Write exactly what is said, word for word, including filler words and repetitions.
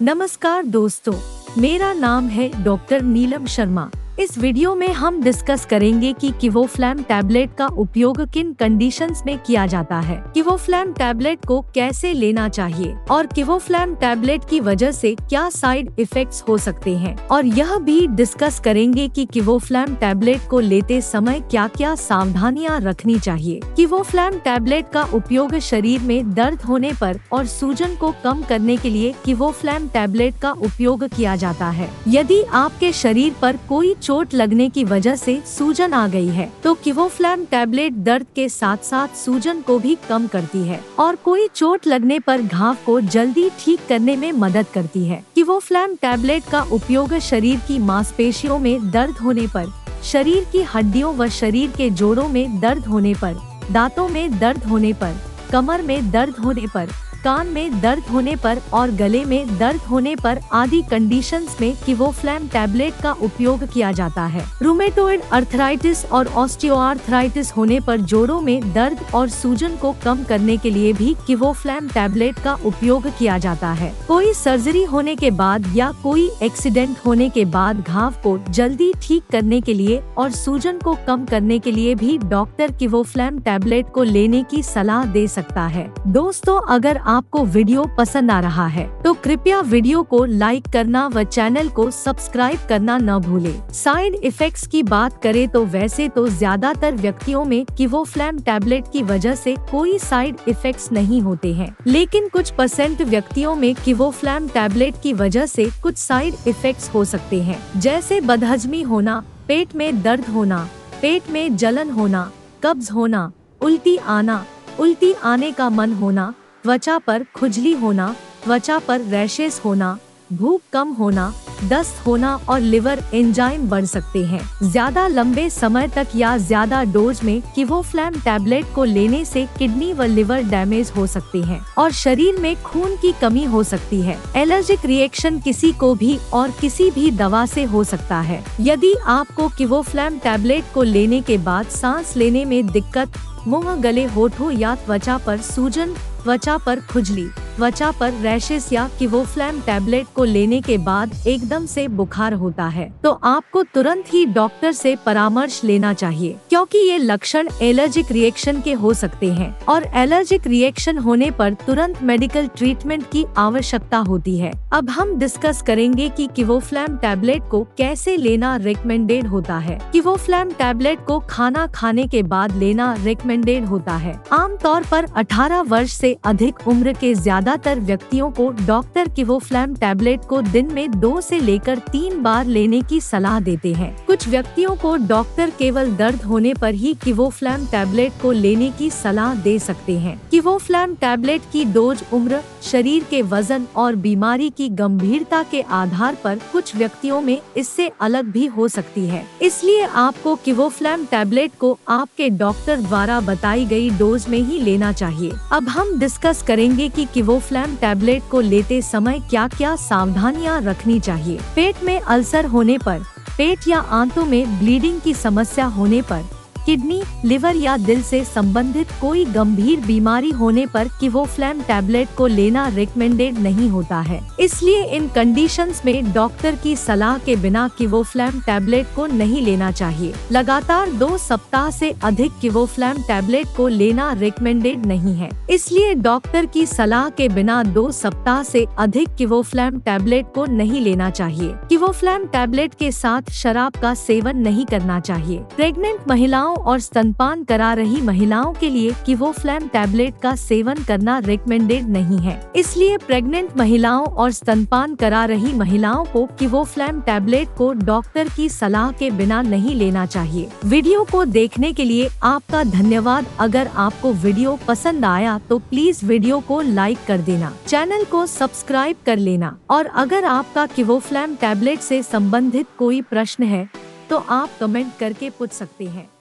नमस्कार दोस्तों, मेरा नाम है डॉक्टर नीलम शर्मा। इस वीडियो में हम डिस्कस करेंगे कि किवोफ्लैम टैबलेट का उपयोग किन कंडीशंस में किया जाता है, किवोफ्लैम टैबलेट को कैसे लेना चाहिए और किवोफ्लैम टैबलेट की वजह से क्या साइड इफेक्ट्स हो सकते हैं, और यह भी डिस्कस करेंगे कि किवोफ्लैम टैबलेट को लेते समय क्या क्या सावधानियां रखनी चाहिए। किवोफ्लैम टैबलेट का उपयोग शरीर में दर्द होने पर और सूजन को कम करने के लिए किवोफ्लैम टैबलेट का उपयोग किया जाता है। यदि आपके शरीर पर कोई चोट लगने की वजह से सूजन आ गई है तो किवोफ्लैम टैबलेट दर्द के साथ साथ सूजन को भी कम करती है और कोई चोट लगने पर घाव को जल्दी ठीक करने में मदद करती है। किवोफ्लैम टैबलेट का उपयोग शरीर की मांसपेशियों में दर्द होने पर, शरीर की हड्डियों व शरीर के जोड़ों में दर्द होने पर, दांतों में दर्द होने पर, कमर में दर्द होने पर, कान में दर्द होने पर और गले में दर्द होने पर आदि कंडीशंस में किवोफ्लैम टैबलेट का उपयोग किया जाता है। रूमेटोइड अर्थराइटिस और ऑस्टियोआर्थराइटिस होने पर जोड़ों में दर्द और सूजन को कम करने के लिए भी किवोफ्लैम टैबलेट का उपयोग किया जाता है। कोई सर्जरी होने के बाद या कोई एक्सीडेंट होने के बाद घाव को जल्दी ठीक करने के लिए और सूजन को कम करने के लिए भी डॉक्टर किवोफ्लैम टैबलेट को लेने की सलाह दे सकता है। दोस्तों, अगर आपको वीडियो पसंद आ रहा है तो कृपया वीडियो को लाइक करना व चैनल को सब्सक्राइब करना न भूलें। साइड इफेक्ट्स की बात करें तो वैसे तो ज्यादातर व्यक्तियों में किवोफ्लैम टैबलेट की वजह से कोई साइड इफेक्ट्स नहीं होते हैं, लेकिन कुछ परसेंट व्यक्तियों में किवोफ्लैम टैबलेट की वजह से कुछ साइड इफेक्ट्स हो सकते हैं, जैसे बदहजमी होना, पेट में दर्द होना, पेट में जलन होना, कब्ज होना, उल्टी आना, उल्टी आने का मन होना, त्वचा पर खुजली होना, त्वचा पर रैशेस होना, भूख कम होना, दस्त होना और लिवर एंजाइम बढ़ सकते हैं। ज्यादा लंबे समय तक या ज्यादा डोज में किवोफ्लैम टैबलेट को लेने से किडनी व लिवर डैमेज हो सकते हैं और शरीर में खून की कमी हो सकती है। एलर्जिक रिएक्शन किसी को भी और किसी भी दवा से हो सकता है। यदि आपको किवोफ्लैम टैबलेट को लेने के बाद सांस लेने में दिक्कत, मुंह, गले, होठों या त्वचा पर सूजन, त्वचा पर खुजली, त्वचा पर रैशेस या किवोफ्लैम टैबलेट को लेने के बाद एकदम से बुखार होता है तो आपको तुरंत ही डॉक्टर से परामर्श लेना चाहिए, क्योंकि ये लक्षण एलर्जिक रिएक्शन के हो सकते हैं और एलर्जिक रिएक्शन होने पर तुरंत मेडिकल ट्रीटमेंट की आवश्यकता होती है। अब हम डिस्कस करेंगे कि किवोफ्लैम टैबलेट को कैसे लेना रिकमेंडेड होता है। किवोफ्लैम टैबलेट को खाना खाने के बाद लेना रिकमेंडेड होता है। आमतौर पर अठारह वर्ष से अधिक उम्र के ज्यादातर व्यक्तियों को डॉक्टर किवोफ्लैम टैबलेट को दिन में दो से लेकर तीन बार लेने की सलाह देते हैं। कुछ व्यक्तियों को डॉक्टर केवल दर्द होने पर ही किवोफ्लैम टैबलेट को लेने की सलाह दे सकते हैं। किवोफ्लैम टैबलेट की डोज उम्र, शरीर के वजन और बीमारी की गंभीरता के आधार पर कुछ व्यक्तियों में इससे अलग भी हो सकती है। इसलिए आपको किवोफ्लैम टैबलेट को आपके डॉक्टर द्वारा बताई गई डोज में ही लेना चाहिए। अब हम डिस्कस करेंगे कि किवोफ्लैम टैबलेट को लेते समय क्या क्या सावधानियां रखनी चाहिए। पेट में अल्सर होने पर, पेट या आंतों में ब्लीडिंग की समस्या होने पर, किडनी, लिवर या दिल से संबंधित कोई गंभीर बीमारी होने पर किवोफ्लैम टैबलेट को लेना रिकमेंडेड नहीं होता है। इसलिए इन कंडीशंस में डॉक्टर की सलाह के बिना किवोफ्लैम टैबलेट को नहीं लेना चाहिए। लगातार दो सप्ताह से अधिक किवोफ्लैम टैबलेट को लेना रिकमेंडेड नहीं है। इसलिए डॉक्टर की सलाह के बिना दो सप्ताह से अधिक किवोफ्लैम टैबलेट को नहीं लेना चाहिए। किवोफ्लैम टैबलेट के साथ शराब का सेवन नहीं करना चाहिए। प्रेग्नेंट महिलाओं और स्तनपान करा रही महिलाओं के लिए किवोफ्लैम टैबलेट का सेवन करना रिकमेंडेड नहीं है। इसलिए प्रेग्नेंट महिलाओं और स्तनपान करा रही महिलाओं को किवोफ्लैम टैबलेट को डॉक्टर की सलाह के बिना नहीं लेना चाहिए। वीडियो को देखने के लिए आपका धन्यवाद। अगर आपको वीडियो पसंद आया तो प्लीज वीडियो को लाइक कर देना, चैनल को सब्सक्राइब कर लेना और अगर आपका किवोफ्लैम टैबलेट से संबंधित कोई प्रश्न है तो आप कमेंट करके पूछ सकते हैं।